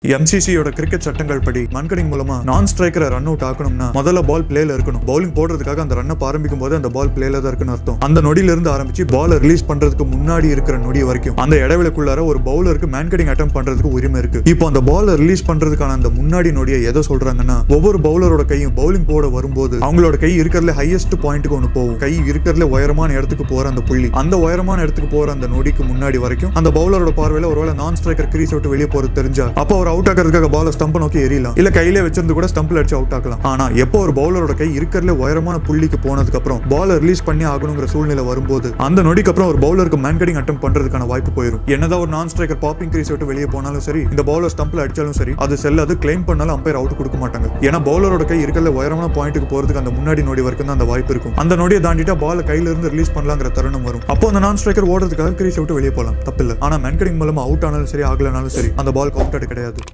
MCCயோட cricket சட்டங்கள் படி மன்கடிங் மூலமா நான் ஸ்ட்ரைக்கரை ரன் அவுட் ஆக்கணும்னா முதல்ல பால் பிளேல இருக்கணும். பவுலிங் போடுறதுக்காக அந்த ரன்னை ஆரம்பிக்கும் போது அந்த பால் பிளேல தான் இருக்குன்னு அர்த்தம். அந்த நொடியில இருந்து ஆரம்பிச்சு பாலை ரிலீஸ் பண்றதுக்கு முன்னாடி இருக்கிற நொடி வரைக்கும் அந்த இடைவெளிக்குள்ளார ஒரு பவுலருக்கு மேன்கடிங் அட்டம் பண்றதுக்கு உரிமை இருக்கு. இப்போ அந்த பாலை ரிலீஸ் பண்றதுக்கான அந்த முன்னாடி நொடியை எதை சொல்றாங்கன்னா, ஒவ்வொரு பவுலரோட கையும் பவுலிங் போட வரும்போது அவங்களோட கை இருக்கிறதுல ஹையஸ்ட் பாயிண்ட்டுக்கு ஒன்று போகும். கை இருக்கிறதுல உயரமான இடத்துக்கு போற அந்த புள்ளி, அந்த உயரமான இடத்துக்கு போற அந்த நொடிக்கு முன்னாடி வரைக்கும் அந்த பவுலரோட பார்வையில ஒருவேளை நான் ஸ்ட்ரைக்கர் கிரீஸ் விட்டு வெளியே போறது தெரிஞ்சா அப்போ அவர் அவுட் ஆகிறதுக்காக பால் ஸ்டம்ப் நோக்கி எறியலாம், இல்ல கையிலே வச்சிருந்து கூட ஸ்டம்ப்ல அடிச்சு அவுட் ஆக்கலாம். ஆனா எப்போ ஒரு பவுலரோட கை இருக்கிறதுல உயரமான புள்ளிக்கு போனதுக்கு அப்புறம் பாலை ரிலீஸ் பண்ணி ஆகணுங்கிற சூழ்நிலை வரும்போது அந்த நொடிக்கு அப்புறம் ஒரு பவுலருக்கு மேன்கடிங் அட்டம் பண்றதுக்கான வாய்ப்பு போயிடும். என்னதான் ஒரு நான் ஸ்ட்ரைக்கர் பாப்பிங் கிரீஸ் விட்டு வெளியே போனாலும் சரி, இந்த பவுலர் ஸ்டம்ப்ல அடிச்சாலும் சரி, அது செல்லாது. கிளைம் பண்ணாலும் அம்பையர் அவுட் கொடுக்க மாட்டாங்க. ஏன்னா பவுலரோட கை இருக்கிறதுல உயரமான பாயிண்ட்டுக்கு போறதுக்கு அந்த முன்னாடி நொடி வரைக்கும் தான் அந்த வாய்ப்பு இருக்கும். அந்த நொடியை தாண்டிட்டா பால் கையில இருந்து ரிலீஸ் பண்ணலாங்கிற தருணம் வரும். அப்போ அந்த நான் ஸ்ட்ரைக்கர் ஓடுறதுக்காக கிரீஸ் விட்டு வெளியே போகலாம், தப்பில்லை. ஆனா மேன்கடிங் மூலமா அவுட் ஆனாலும் சரி, ஆகலனாலும் சரி, அந்த பால் கவுண்ட் கிடையாது.